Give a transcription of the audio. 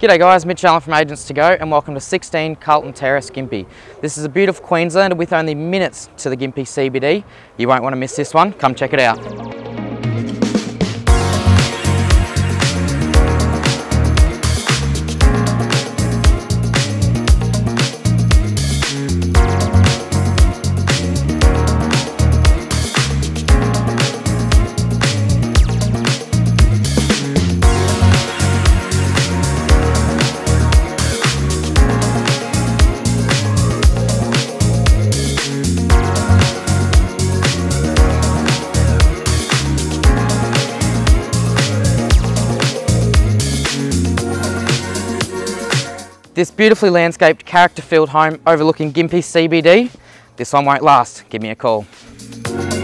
G'day guys, Mitch Allen from Agents to Go and welcome to 16 Calton Terrace, Gympie. This is a beautiful Queenslander with only minutes to the Gympie CBD. You won't want to miss this one, come check it out. This beautifully landscaped, character-filled home overlooking Gympie CBD, this one won't last. Give me a call.